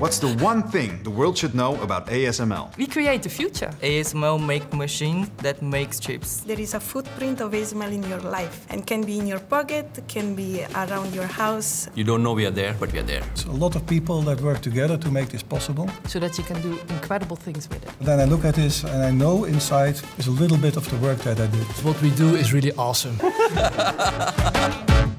What's the one thing the world should know about ASML? We create the future. ASML make machine that makes chips. There is a footprint of ASML in your life and can be in your pocket, can be around your house. You don't know we are there, but we are there. It's a lot of people that work together to make this possible. So that you can do incredible things with it. Then I look at this and I know inside is a little bit of the work that I did. What we do is really awesome.